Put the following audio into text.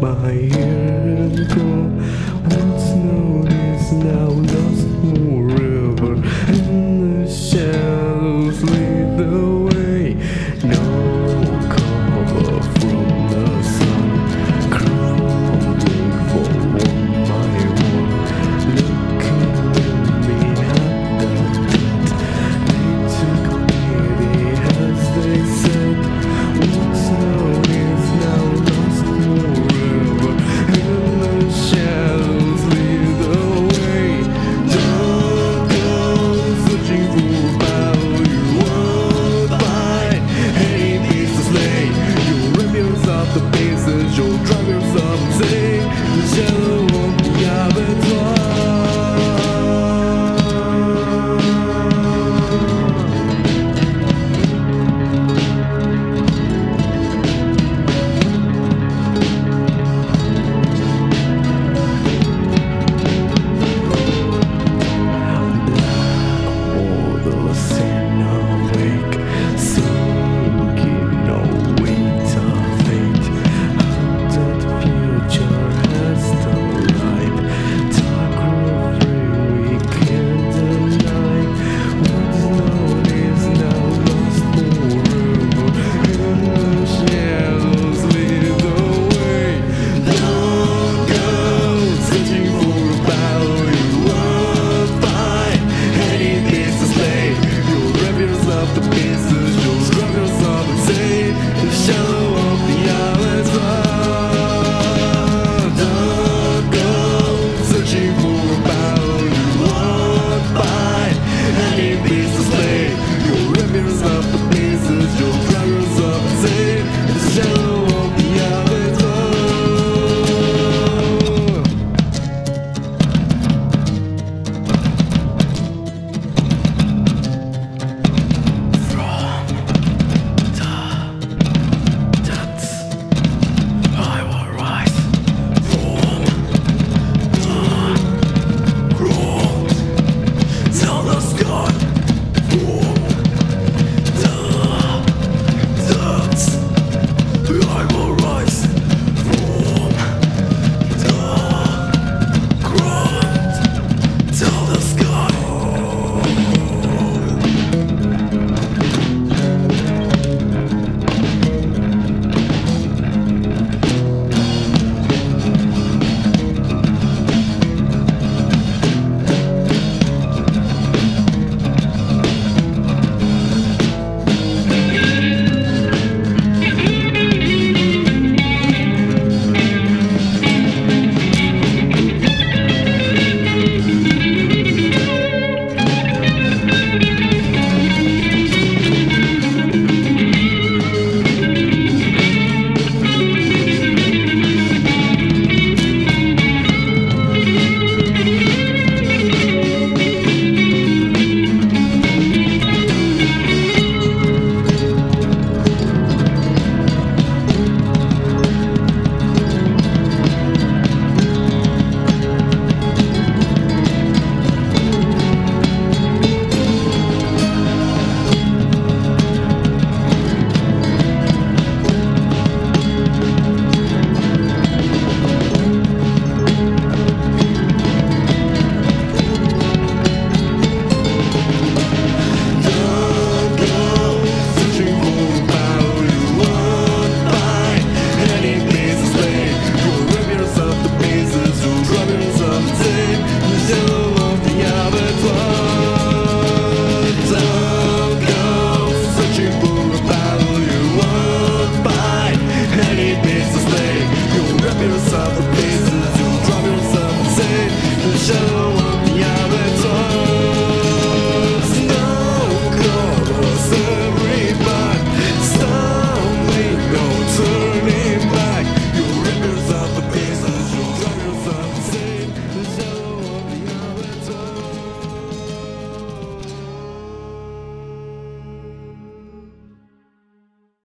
by here and go. What's known is now lost forever, and the shadows lead the way. No cover from the sun, crumbling for one by one, looking at me at the dead. They took pity as they said, what's known is now lost forever, and the shadows lead the way. Don't go searching for battle you won't find. Any place to slay, you'll rip yourself to pieces, you'll drive yourself insane. The shadow of the avatar. Show